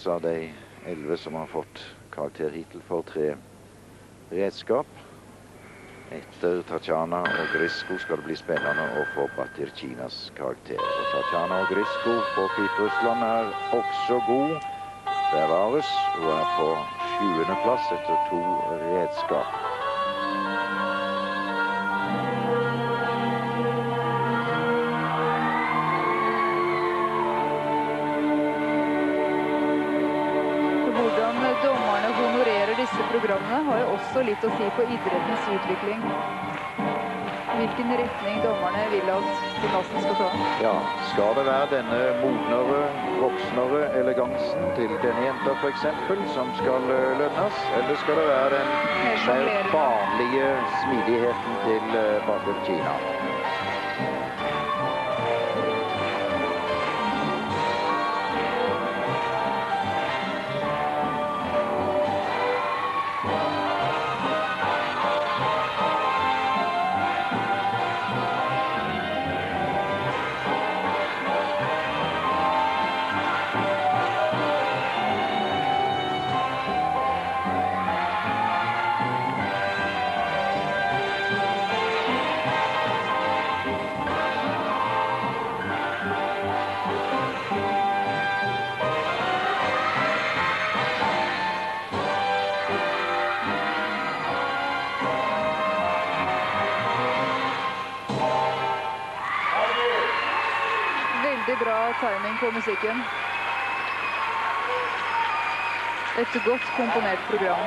6 av de 11 som har fått karakter hittil for 3 redskap. Etter Tatjana og Grisko skal det bli spennende å få Batyrkinas karakter. Og Tatjana og Grisko på Hviterussland er også god. Bevares og er på 7. plass etter 2 redskap. Dommerne honorerer disse programmene har jo også litt å si på idrettens utvikling. Hvilken retning dommerne vil at gymnasten skal ta? Ja, skal det være denne modnere, voksnere elegansen til denne jenta for eksempel, som skal lønnes? Eller skal det være den mer barnlige smidigheten til Batyrkina? Veldig bra timing på musikken. Et godt komponert program.